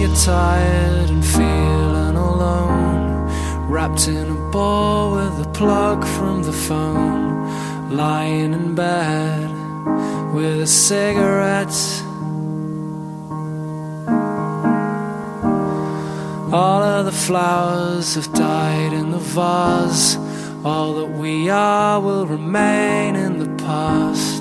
get tired and feeling alone, wrapped in a ball with a plug from the phone, lying in bed with a cigarette. All of the flowers have died in the vase. All that we are will remain in the past.